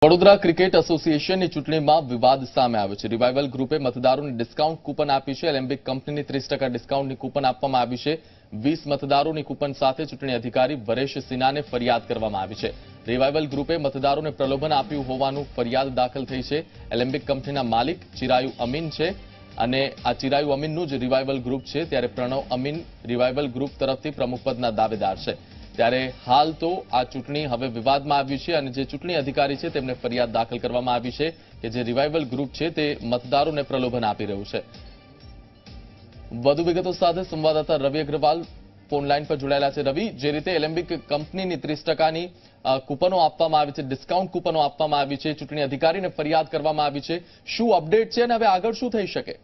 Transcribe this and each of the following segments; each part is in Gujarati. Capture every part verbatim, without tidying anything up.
વડોદરા ક્રિકેટ એસોસિએશનની ચૂંટણીમાં વિવાદ સામે આવ્યો છે। રિવાઇવલ ગ્રુપે મતદારોને ડિસ્કાઉન્ટ કૂપન આપી છે। એલેમ્બિક કંપનીની ત્રીસ ટકા ડિસ્કાઉન્ટની કૂપન આપવામાં આવી છે। વીસ મતદારોની કૂપન સાથે ચૂંટણી અધિકારી વરેશ સિન્હાને ફરિયાદ કરવામાં આવી છે। રિવાઇવલ ગ્રુપે મતદારોને પ્રલોભન આપ્યું હોવાનું ફરિયાદ દાખલ થઈ છે। એલેમ્બિક કંપનીના માલિક ચિરાયુ અમીન છે અને આ ચિરાયુ અમીનનું જ રિવાઇવલ ગ્રુપ છે, ત્યારે પ્રણવ અમીન રિવાઇવલ ગ્રુપ તરફથી પ્રમુખપદના દાવેદાર છે। ત્યારે હાલ તો આ ચૂંટણી હવે વિવાદમાં આવી છે અને જે ચૂંટણી અધિકારી છે તેમને ફરિયાદ દાખલ કરવામાં આવી છે કે જે રિવાઇવલ ગ્રુપ છે તે મતદારોને પ્રલોભન આપી રહ્યું છે। વધુ વિગતો સાથે સંવાદદાતા રવિ અગ્રવાલ ફોનલાઈન પર જોડાયેલા છે। રવિ, જે રીતે એલેમ્બિક કંપનીની ત્રીસ ટકાની કૂપનો આપવામાં આવી છે, ડિસ્કાઉન્ટ કૂપનો આપવામાં આવી છે, ચૂંટણી અધિકારીને ફરિયાદ કરવામાં આવી છે, શું અપડેટ છે અને હવે આગળ શું થઈ શકે?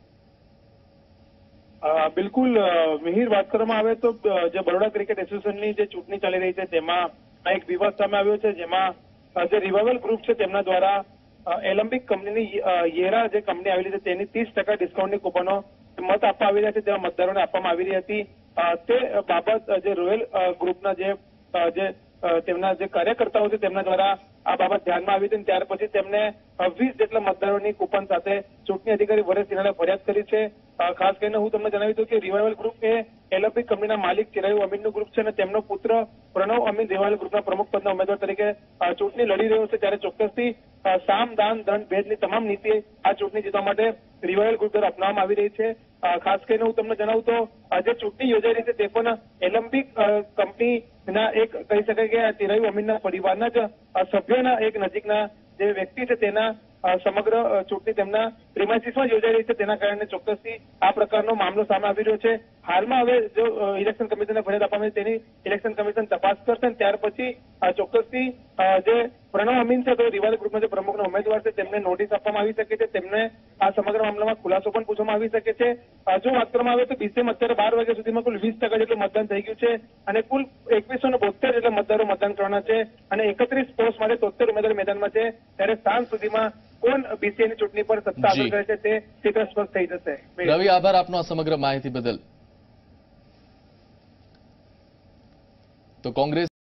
બિલકુલ મિહિર, વાત કરવામાં આવે તો જે બરોડા ક્રિકેટ એસોસિએશનની જે ચૂંટણી ચાલી રહી છે તેમાં એક વિવાદ સામે આવ્યો છે, જેમાં જે રિવાઇવલ ગ્રુપ છે તેમના દ્વારા એલેમ્બિક કંપનીની યેરા જે કંપની આવેલી છે તેની ત્રીસ ટકા ડિસ્કાઉન્ટની કૂપનો મત આપવા આવી રહ્યા છે, તેવા મતદારોને આપવામાં આવી રહી હતી। તે બાબત જે રોયલ ગ્રુપના જે જે તેમના જે કાર્યકર્તાઓ છે તેમના દ્વારા આ બાબત ધ્યાનમાં આવી હતી। ત્યાર પછી તેમને વીસ જેટલા મતદારોની કૂપન સાથે ચૂંટણી અધિકારી વરેશ સિન્હાને ફરિયાદ કરી છે। ખાસ કરીને હું તમને જણાવી દઉં કે રિવાઇવલ ગ્રુપ એ એલેમ્બિક કંપનીના માલિક ચિરાયુ અમીનનું ગ્રુપ છે અને તેમનો પુત્ર પ્રણવ અમીન રિવાઇવલ ગ્રુપના પ્રમુખ પદના ઉમેદવાર તરીકે ચૂંટણી લડી રહ્યો છે। ત્યારે ચોક્કસથી સામ દાન દંડ ભેદની તમામ નીતિ આ ચૂંટણી જીતવા માટે રિવાઇવલ ગ્રુપ દ્વારા અપનાવવામાં આવી રહી છે। ખાસ કરીને હું તમને જણાવું તો જે ચૂંટણી યોજાઈ રહી છે તે પણ એલેમ્બિક કંપનીના એક કહી શકાય કે ચિરાયુ અમીનના પરિવારના જ સભ્યના એક નજીકના જે વ્યક્તિ છે તેના સમગ્ર ચૂંટણી તેમના પ્રિમાઇસીસમાં યોજાઈ રહી છે, તેના કારણે ચોક્કસથી આ પ્રકારનો મામલો સામે આવી રહ્યો છે। હાલમાં હવે જો ઇલેક્શન કમિશનને ફરિયાદ આપવામાં આવી તેની ઇલેક્શન કમિશન તપાસ કરશે અને ત્યાર પછી ચોક્કસથી જે પ્રણવ અમીન છે તો રિવાઇવલ ગ્રુપના જે પ્રમુખના ઉમેદવાર છે તેમને નોટિસ આપવામાં આવી શકે છે, તેમને આ સમગ્ર મામલામાં ખુલાસો પણ પૂછવામાં આવી શકે છે। જો વાત કરવામાં આવે તો બીસીએમાં અત્યારે બાર વાગ્યા સુધીમાં કુલ વીસ ટકા જેટલું મતદાન થઈ ગયું છે અને કુલ એકવીસો ને બોતેર જેટલા મતદારો મતદાન કરવાના છે અને એકત્રીસ પોસ્ટ માટે તોતેર ઉમેદવાર મેદાનમાં છે। ત્યારે સાંજ સુધીમાં કોણ બીસીએની ચૂંટણી પર સત્તા હાંસલ કરે છે તે ચિત્ર સ્પષ્ટ થઈ જશે। રવિ, આભાર આપનો આ સમગ્ર માહિતી બદલ। તો કોંગ્રેસ